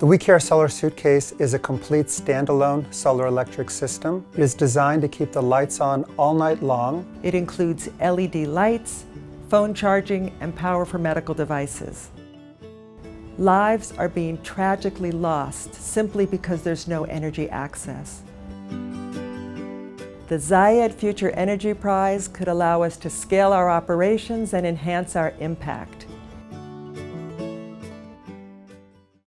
The WeCare Solar Suitcase is a complete standalone solar electric system. It is designed to keep the lights on all night long. It includes LED lights, phone charging, and power for medical devices. Lives are being tragically lost simply because there's no energy access. The Zayed Future Energy Prize could allow us to scale our operations and enhance our impact.